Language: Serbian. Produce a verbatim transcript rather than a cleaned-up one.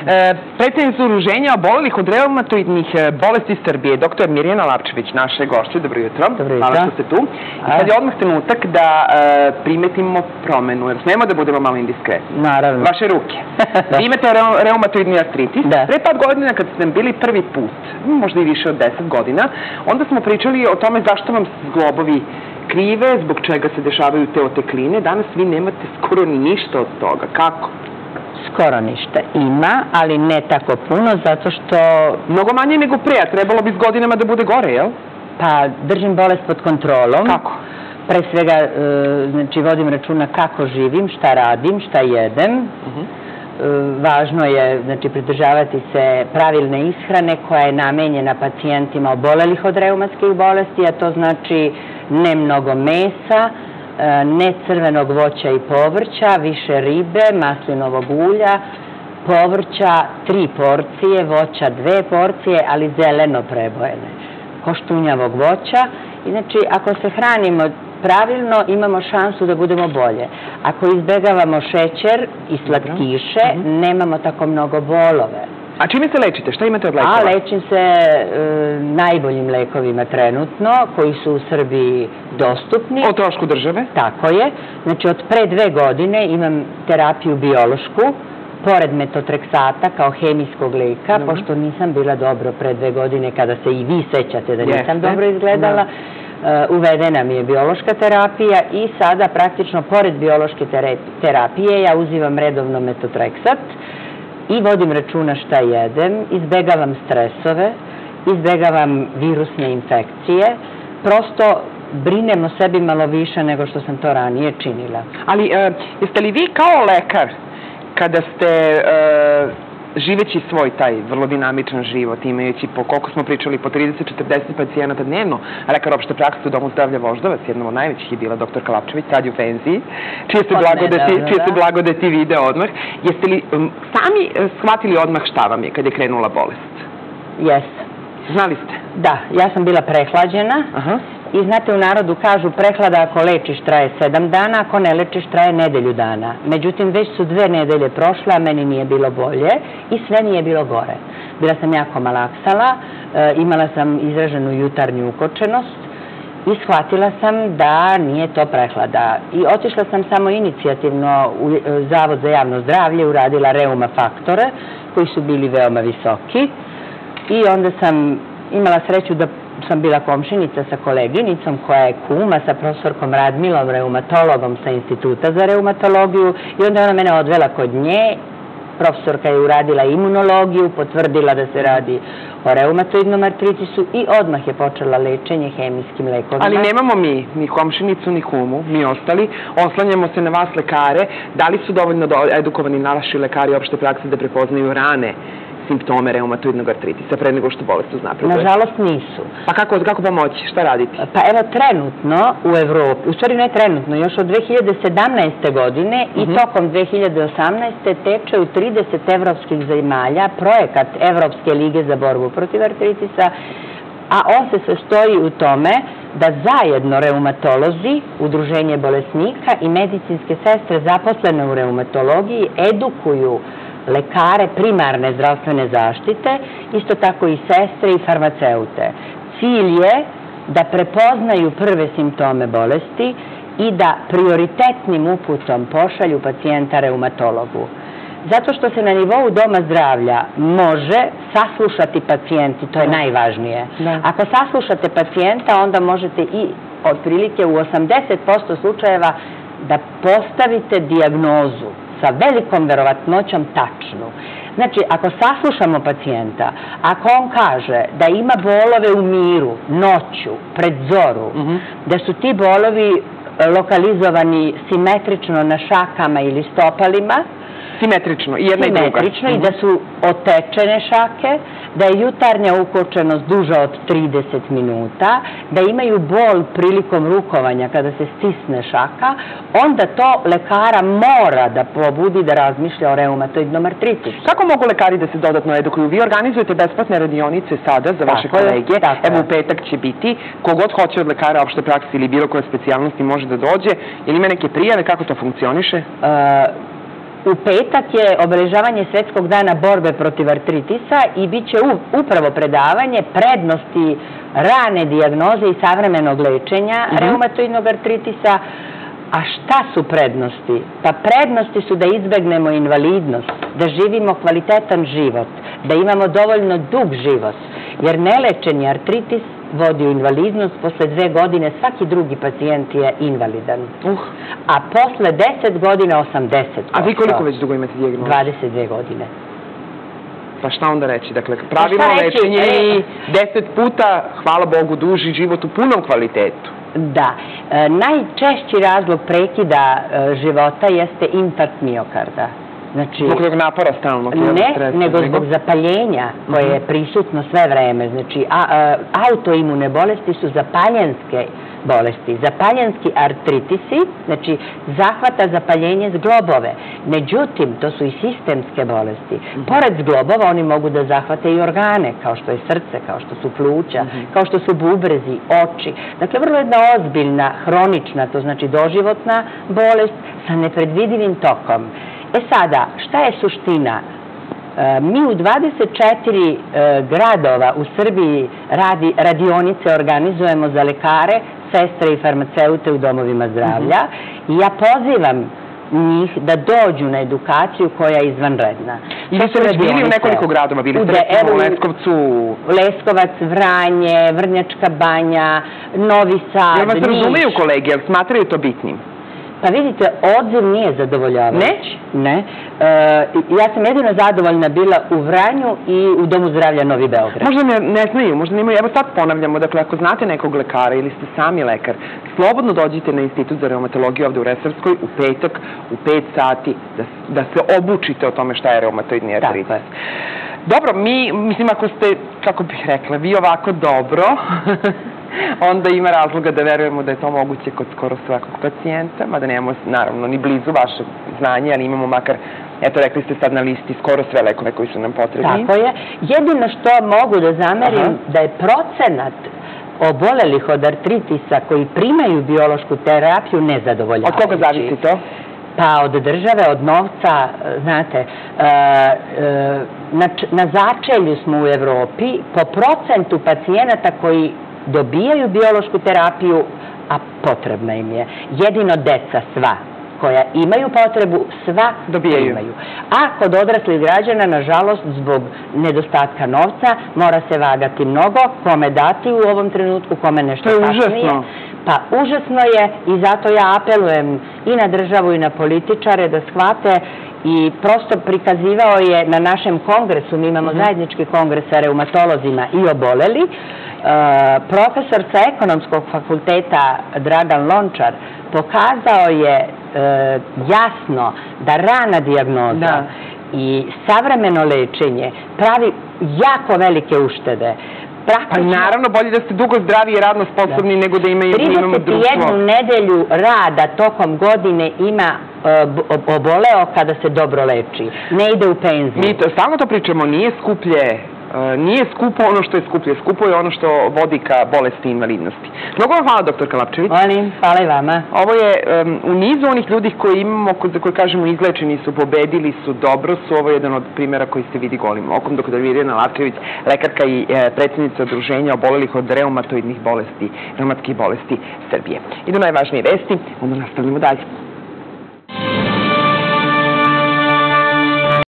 Predsednica Udruženja obolelih od reumatoidnih bolesti Srbije, doktor Mirjana Lapčević, naša gošća. Dobro jutro. Dobro jutro. Hvala što ste tu. I sad je odmah trenutak da primetimo promenu, jer smemo da budemo malo indiskretni. Naravno. Vaše ruke. Vi imate reumatoidni artritis. Pre par godina, kad ste nam bili prvi put, možda i više od deset godina, onda smo pričali o tome zašto vam zglobovi krive, zbog čega se dešavaju te otekline. Danas vi nemate skoro ni ništa od toga. Kako? Skoro ništa. Ima, ali ne tako puno, zato što... Mnogo manje nego pre, a trebalo bi s godinama da bude gore, jel? Pa, držim bolest pod kontrolom. Kako? Pre svega, znači, vodim računa kako živim, šta radim, šta jedem. Važno je, znači, pridržavati se pravilne ishrane koja je namenjena pacijentima obolelih od reumatskih bolesti, a to znači ne mnogo mesa, ne crvenog voća i povrća, više ribe, maslinovog ulja, povrća tri porcije, voća dve porcije, ali zeleno prebojene, koštunjavog voća. I znači, ako se hranimo pravilno, imamo šansu da budemo bolje. Ako izbegavamo šećer i slatkiše, nemamo tako mnogo bolove. A čime se lečite? Šta imate od lekova? A lečim se najboljim lekovima trenutno, koji su u Srbiji dostupni. O trošku države? Tako je. Znači, od pre dve godine imam terapiju biološku, pored metotreksata kao hemijskog leka, pošto nisam bila dobro pre dve godine, kada se i vi sećate da nisam dobro izgledala. Uvedena mi je biološka terapija i sada praktično pored biološke terapije ja uzivam redovno metotreksat i vodim računa šta jedem, izbegavam stresove, izbegavam virusne infekcije, prosto brinem o sebi malo više nego što sam to ranije činila. Ali jeste li vi kao lekar, kada ste živeći svoj taj vrlo dinamičan život, imajući po, koliko smo pričali, po trideset do četrdeset pacijenata dnevno, lekar opšte prakse u Domu zdravlja Voždovac, jednom od najvećih je bila doktorka Lapčević, sad je u penziji, čije ste blagodeti vide odmah. Jeste li sami shvatili odmah šta vam je kad je krenula bolest? Jesam. Znali ste? Da, ja sam bila prehlađena. I znate, u narodu kažu prehlada ako lečiš traje sedam dana, ako ne lečiš traje nedelju dana. Međutim, već su dve nedelje prošle, a meni nije bilo bolje i sve nije bilo gore. Bila sam jako malaksala, imala sam izraženu jutarnju ukočenost i shvatila sam da nije to prehlada. I otišla sam samo inicijativno u Zavod za javno zdravlje, uradila reuma faktore, koji su bili veoma visoki i onda sam imala sreću da sam bila komšinica sa koleginicom koja je kuma, sa profesorkom Radmilom, reumatologom sa Instituta za reumatologiju, i onda ona mene odvela kod nje. Profesorka je uradila imunologiju, potvrdila da se radi o reumatoidnom artritisu i odmah je počela lečenje hemijskim lekovima. Ali nemamo mi ni komšinicu, ni kumu, mi ostali. Oslanjamo se na vas lekare. Da li su dovoljno edukovani naši lekari opšte prakse da prepoznaju rane simptome reumatoidnog artritisa pre nego što bolest uznapreduje? Nažalost nisu. Pa kako pomoći? Šta raditi? Pa evo, trenutno u Evropi, u stvari ne trenutno, još od dve hiljade sedamnaeste. godine i tokom dve hiljade osamnaeste. teče u trideset evropskih zemalja projekat Evropske lige za borbu protiv artritisa, a on se sastoji u tome da zajedno reumatolozi, udruženje bolesnika i medicinske sestre zaposlene u reumatologiji edukuju lekare primarne zdravstvene zaštite, isto tako i sestre i farmaceute. Cilj je da prepoznaju prve simptome bolesti i da prioritetnim uputom pošalju pacijenta reumatologu. Zato što se na nivou Doma zdravlja može saslušati pacijenti, to je najvažnije. Ako saslušate pacijenta, onda možete i otprilike u osamdeset posto slučajeva da postavite dijagnozu sa velikom verovatnoćom tačnu. Znači, ako saslušamo pacijenta, ako on kaže da ima bolove u miru, noću, pred zoru, da su ti bolovi lokalizovani simetrično na šakama ili stopalima, simetrično, i jedna i druga. Simetrično, i da su otečene šake, da je jutarnja ukočenost duža od trideset minuta, da imaju bol prilikom rukovanja kada se stisne šaka, onda to lekara mora da pobudi da razmišlja o reumatoidnom artritisu. Kako mogu lekari da se dodatno edukuju? Vi organizujete besplatne radionice sada za vaše kolege. Evo, u petak će biti. Kogod hoće od lekara opšte prakse ili bilo koje specijalnosti može da dođe. Ili ima neke prijave? Kako to funkcioniše? U petak je obeležavanje Svetskog dana borbe protiv artritisa i bit će upravo predavanje prednosti rane dijagnoze i savremenog lečenja reumatoidnog artritisa. A šta su prednosti? Pa prednosti su da izbegnemo invalidnost, da živimo kvalitetan život, da imamo dovoljno dug život, jer nelečeni artritis vodi u invalidnost. Posle dve godine svaki drugi pacijent je invalidan. Uh. A posle deset godina osamdeset posto. A vi koliko već dugo imate dijagnozu? dvadeset dve godine. Pa šta onda reći? Dakle, pravilno lečenje i deset puta, hvala Bogu, duži život u punom kvalitetu. Da. Najčešći razlog prekida života jeste infarkt miokarda. Zbog tog napora stalno? Ne, nego zbog zapaljenja koje je prisutno sve vreme. Znači, autoimune bolesti su zapaljenske bolesti. Zapaljenski artritisi, znači, zahvata zapaljenje zglobove. Međutim, to su i sistemske bolesti. Pored zglobova oni mogu da zahvate i organe, kao što je srce, kao što su pluća, kao što su bubrezi, oči. Dakle, vrlo jedna ozbiljna, hronična, to znači doživotna bolest sa nepredvidivim tokom. E sada, šta je suština? Mi u dvadeset četiri gradova u Srbiji radionice organizujemo za lekare, sestre i farmaceute u domovima zdravlja i ja pozivam njih da dođu na edukaciju koja je izvanredna. I vi ste već bili u nekoliko gradova, bili ste recimo u Leskovcu? Leskovac, Vranje, Vrnjačka Banja, Novi Sad, Niš. Jel vas razumeju kolege, jel smatraju to bitnim? Pa vidite, odziv nije zadovoljavajući. Ne? Ne. Ja sam jedino zadovoljna bila u Vranju i u Domu zdravlja Novi Beograd. Možda ne znaju, možda nemaju. Evo sad ponavljamo, dakle, ako znate nekog lekara ili ste sami lekar, slobodno dođite na Institut za reumatologiju ovde u Resavskoj u petak, u pet sati, da se obučite o tome šta je reumatoidni artritis. Dobro, mi, mislim, ako ste, kako bih rekla, vi ovako dobro, onda ima razloga da verujemo da je to moguće kod skoro svakog pacijenta, mada nemamo, naravno, ni blizu vaše znanje, ali imamo makar, eto, rekli ste sad na listi skoro sve lekove koji su nam potrebni. Tako je. Jedino što mogu da zamerim da je procenat obolelih od artritisa koji primaju biološku terapiju nezadovoljavajući. Od koga zavisi to? Pa od države, od novca, znate, na začelju smo u Evropi po procentu pacijenata koji dobijaju biološku terapiju, a potrebna im je. Jedino deca sva koja imaju potrebu, sva imaju. A kod odraslih građana, nažalost, zbog nedostatka novca, mora se vagati mnogo, kome dati u ovom trenutku, kome nešto kasnije. To je užasno. Pa užasno je i zato ja apelujem i na državu i na političare da shvate i prosto prikazivao je na našem kongresu, mi imamo zajednički kongres sa reumatolozima i oboleli, profesor sa ekonomskog fakulteta Dragan Lončar pokazao je jasno da rana dijagnoza i savremeno lečenje pravi jako velike uštede. Pa naravno, bolje da ste dugo zdravi i radno sposobni nego da imamo društvo. trideset jednu nedelju rada tokom godine ima oboleo kada se dobro leči. Ne ide u penziju. Mi stalno to pričamo, nije skuplje. Nije skupo ono što je skuplje. Skupo je ono što vodi ka bolesti i invalidnosti. Mnogo vam hvala, doktorka Lapčević. Molim, hvala i vama. Ovo je u nizu onih ljudi koji imamo, za koje kažemo izlečeni su, pobedili su, dobro su. Ovo je jedan od primjera koji se vidi golim okom. Doktor Mirjana Lapčević, lekarka i predsjednica Udruženja obolelih od reumatoidnih bolesti, reumatskih bolesti Srbije. Idu najvažnije vesti, onda nastavljamo dalje.